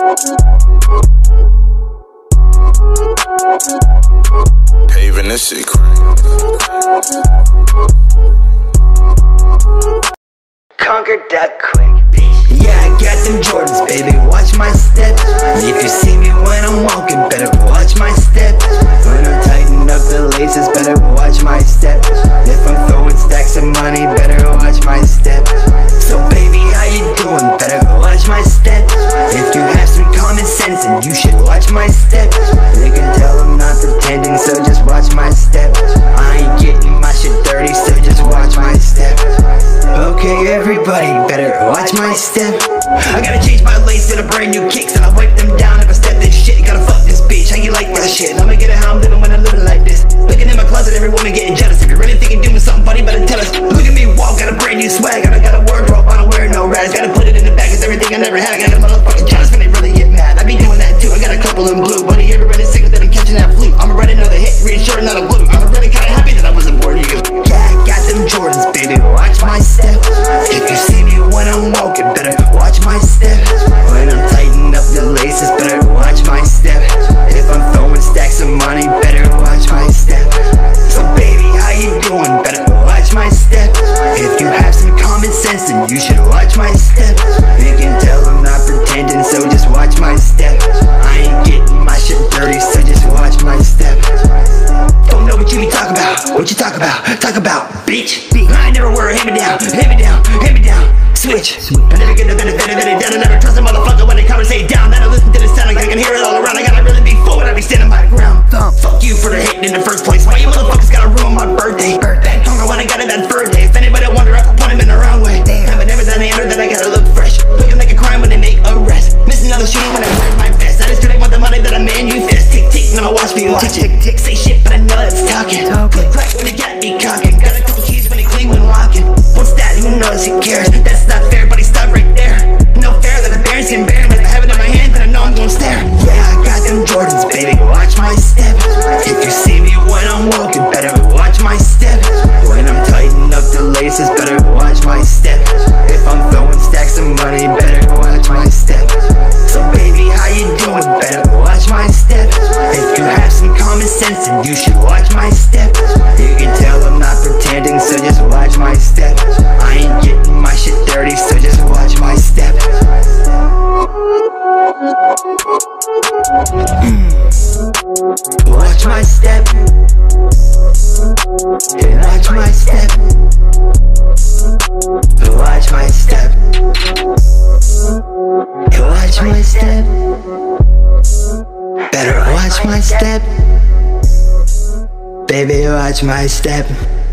Paven, this shit crazy. Conker Da Quik. Yeah, I got them Jordans, baby, watch my steps. If you see me when I'm walking, better watch my steps. When I tighten up the laces, better watch my steps. If I'm throwing stacks of money, better watch my steps. So baby, how you doing? Better watch my steps. If you have some common sense, then you should watch my steps. They can tell I'm not pretending, so just watch my steps. I ain't getting my shit dirty, so just watch my steps. Okay, everybody, better watch my step. I gotta change my lace to the brand new kicks, and I wipe them down if I step this shit. Gotta fuck this bitch, how you like that shit? I'ma get it how I'm living when I'm living like this. Looking in my closet, every woman getting jealous. If you really think you're doing something funny, better tell us. Look at me walk, got a brand new swag, and I got a wardrobe, I don't wear no rags. Gotta put it in the bag, it's everything I never had. I got a motherfucking jealous when they really get mad. I be doing that too, I got a couple in blue. Buddy, ever running single that I'm catching that flute. I'ma write another hit, reassuring not a blue. I'm really kinda happy that I wasn't born you. Yeah, I got them Jordans, baby, watch my steps. If you see me when I'm walking, better watch my steps. When I'm tightening up the laces, better watch my steps. If I'm throwing stacks of money, better watch my steps. So baby, how you doing? Better watch my steps. If you have some common sense, then you should watch my steps. You can tell I'm not pretending, so just watch my steps. I ain't getting my shit dirty, so just watch my steps. Don't know what you be talking about. What you talk about? Talk about, bitch. I ain't never wear a hand-me-down, hand-me-down, hand-me-down. Switch. I never get the benefit of it down. I never trust a motherfucker when they conversate down. I don't listen to the sound, like I can hear it all around. I gotta really be full when I be standing my ground. Fuck you for the hate in the first place. Why you motherfuckers gotta ruin my birthday? Don't know when I got it that birthday. If anybody wonder, I can point him in the wrong way. Haven't never done the under that I gotta look fresh. Looking like a crime when they make arrest. Missing another shooting when I wear my vest. I just do they want the money that I manifest. Tick tick, now watch me watch it. Tick tick, say shit, but I know it's talking. Click clack when you got me cocking. Got a couple keys when they clean when walking. What's that? Who knows? Who cares? That's not fair, buddy. Stop right there. No fair that the parents can bear. If I have it in my hand, then I know I'm gonna stare. Yeah, I got them Jordans, baby. Watch my steps. If you see me when I'm walking, better watch my steps. When I'm tightening up the laces, better watch my steps. If I'm throwing stacks of money, better watch my steps. So baby, how you doing? Better watch my steps. If you have some common sense, then you should watch my steps. You can tell I'm not pretending, so just watch my steps. I ain't getting my shit dirty, so just watch my steps. Watch my step. Watch my step. Watch my step. Watch my step. Better watch my step. Baby, watch my step.